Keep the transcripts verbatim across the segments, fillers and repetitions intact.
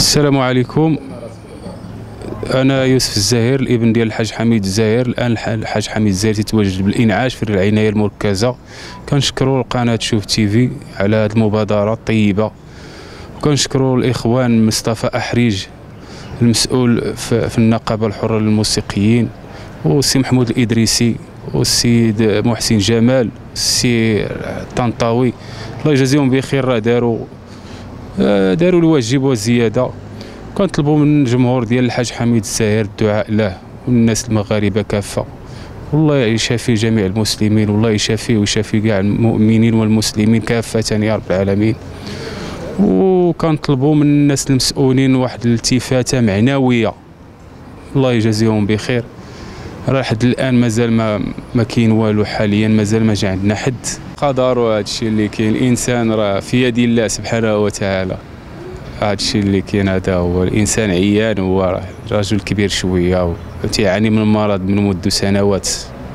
السلام عليكم. أنا يوسف الزاهر الابن ديال الحاج حميد الزاهر. الآن الحاج حميد الزاهر تتواجد بالإنعاش في العناية المركزة. كنشكروا قناة شوف تيفي على هذه المبادرة الطيبة، وكنشكروا الإخوان مصطفى أحريج المسؤول في النقابة الحرة للموسيقيين، والسي محمود الإدريسي، والسيد محسن جمال، السي طنطاوي، الله يجازيهم بخير. راه داروا داروا الواجب وزياده. كنطلبوا من الجمهور ديال الحاج حميد الزاهر الدعاء له والناس المغاربه كافه، والله يشافي جميع المسلمين، والله يشافيه ويشافي كاع المؤمنين والمسلمين كافه يا رب العالمين. وكنطلبوا من الناس المسؤولين واحد الالتفاته معنويه، الله يجازيهم بخير. راه حد الان مازال ما ما كاين والو حاليا، مازال ما جا عندنا حد. قدر وهذا الشيء اللي كاين، الانسان راه في يد الله سبحانه وتعالى. هذا الشيء اللي كاين هذا هو، الانسان عيان، هو رجل كبير شويه وتيعاني من المرض من منذ سنوات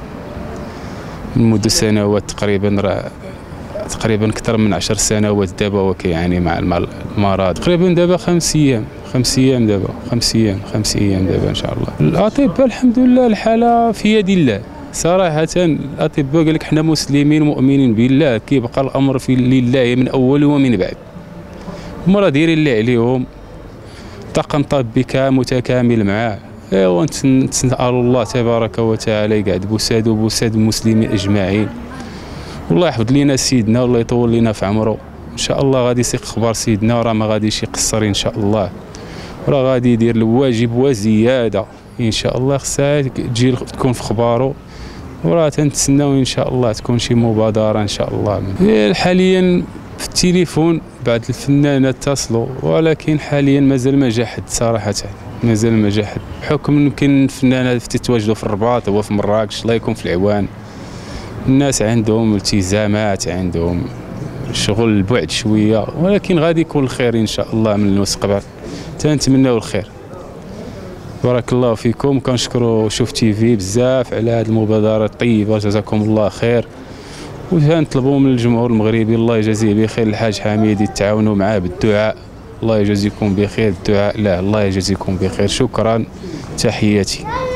من منذ سنوات تقريبا، راه تقريبا اكثر من عشر سنوات دابا هو كيعاني مع المرض. تقريبا دابا خمس ايام خمس ايام دابا خمس ايام خمس ايام دابا ان شاء الله. الاطباء الحمد لله الحاله في يد الله صراحه. الاطباء قال لك حنا مسلمين مؤمنين بالله، كيبقى الامر في لله من اول ومن بعد. هما راه دايرين اللي عليهم، طاقم طبي كامل متكامل معاه. ايوا نسال الله تبارك وتعالى يقعد بوساد وبوساد المسلمين اجمعين، والله يحفظ لينا سيدنا والله يطول لينا في عمره. ان شاء الله غادي يسيق اخبار سيدنا، وراه ما غاديش يقصر ان شاء الله، وراه غادي يدير الواجب وزياده ان شاء الله. خصها تجي تكون في اخباره، وراه تنتسناو ان شاء الله تكون شي مبادره ان شاء الله. حاليا في التليفون بعض الفنانات اتصلوا، ولكن حاليا مازال ما جا حد صراحه، مازال ما جا حد، بحكم يمكن الفنانات تتواجدوا في الرباط هو في مراكش، الله يكون في العوان. الناس عندهم التزامات، عندهم شغل البعد شويه، ولكن غادي يكون الخير ان شاء الله من المستقبل. تنتمناو الخير. بارك الله فيكم. كنشكروا شوف تيفي بزاف على هذه المبادره الطيبه، جزاكم الله خير. وكنطلبوا من الجمهور المغربي الله يجازيه بخير الحاج حميد يتعاونوا معاه بالدعاء، الله يجازيكم بخير. الدعاء لا الله يجازيكم بخير. شكرا، تحياتي.